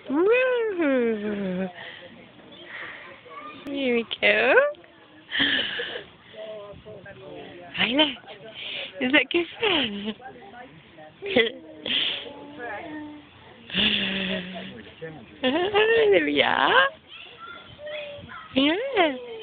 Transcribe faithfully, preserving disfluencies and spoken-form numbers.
Woo. Here we go. Violet, is that good fun? There we are. Yeah.